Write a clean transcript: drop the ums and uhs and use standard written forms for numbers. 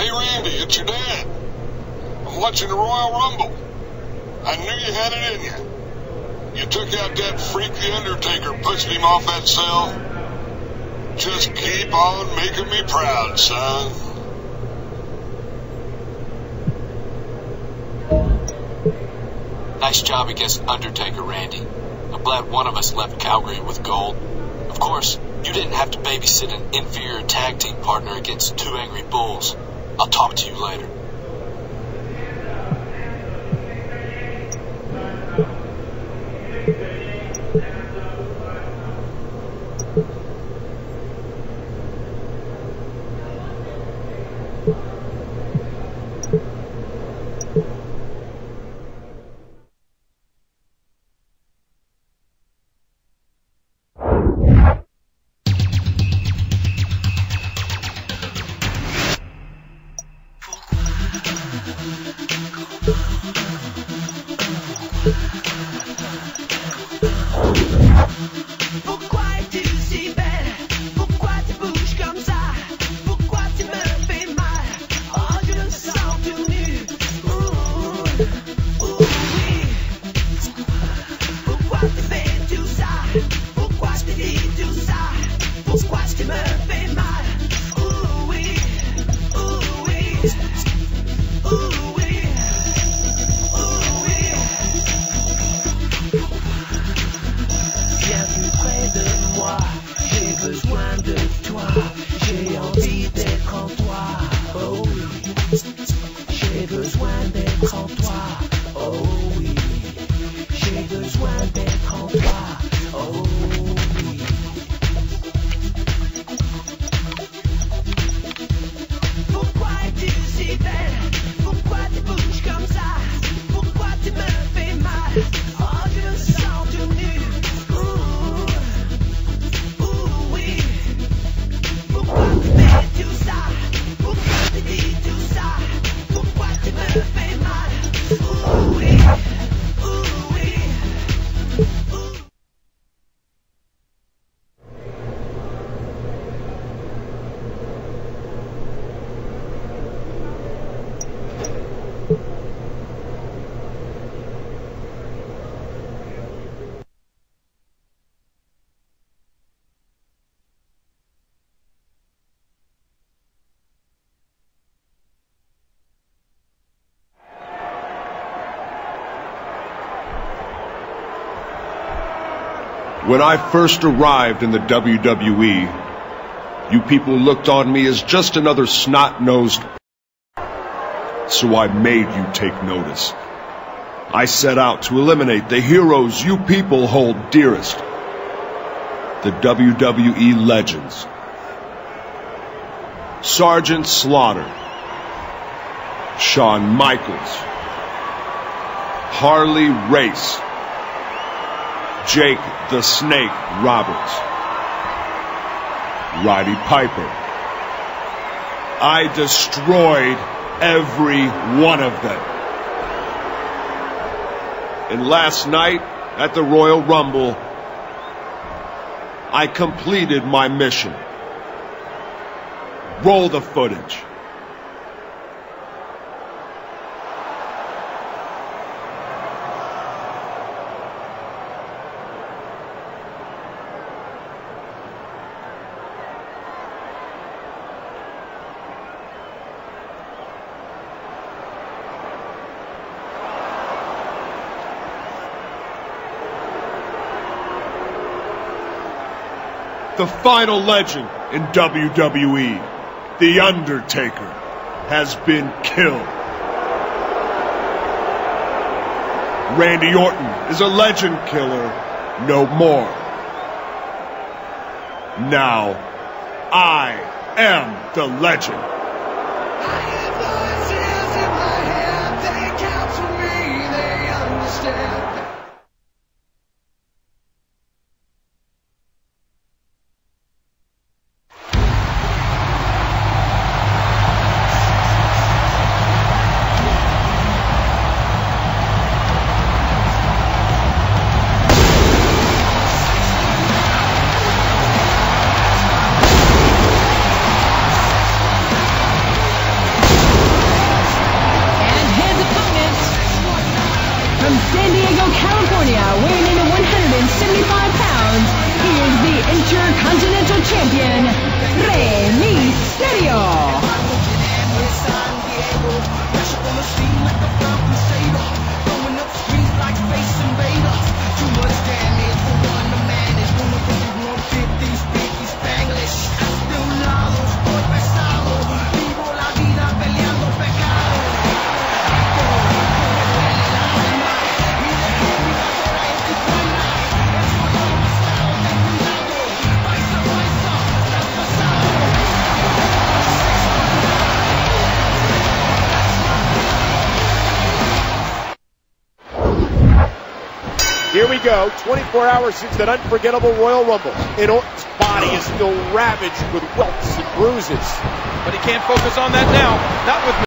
Hey Randy, it's your dad. I'm watching the Royal Rumble. I knew you had it in you. You took out that freak The Undertaker, pushing him off that cell. Just keep on making me proud, son. Nice job against Undertaker, Randy. I'm glad one of us left Calgary with gold. Of course, you didn't have to babysit an inferior tag team partner against two angry bulls. I'll talk to you later. When I first arrived in the WWE, you people looked on me as just another snot-nosed. So I made you take notice. I set out to eliminate the heroes you people hold dearest. The WWE legends. Sergeant Slaughter. Shawn Michaels. Harley Race. Jake the Snake Roberts. Roddy Piper. I destroyed every one of them. And last night at the Royal Rumble, I completed my mission. Roll the footage. The final legend in WWE, The Undertaker, has been killed. Randy Orton is a legend killer no more. Now, I am the legend. I have voices in my head, they count for me, they understand. California, weighing in at 175 pounds, he is the Intercontinental Champion, Rey Mysterio. Here we go, 24 hours since that unforgettable Royal Rumble. And Orton's body is still ravaged with welts and bruises. But he can't focus on that now. Not with